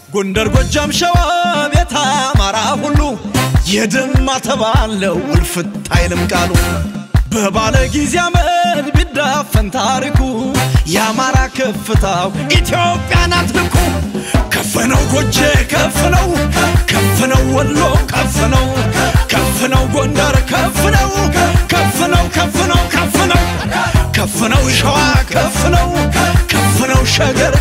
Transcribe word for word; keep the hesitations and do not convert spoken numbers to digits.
ጎንደር ጎጃም ሸዋ ቤት አማራ ሁሉ የደማ ተባለው ውልፍት አይልም ቃሉ በባለ ጊዜ አመድ ቢዳፈን ታሪኩ ያማራ ከፍታው ኢትዮጵያ ናት ልኩ ከፈነው ጎጄ ከፈነው ከፈነው ወሎ ከፈነው ከፈነው ጎንደር ከፈነው ከፈነው ከፈነው ከፈነው ከፈነው ሸዋ ከፈነው ከፈነው ሸገር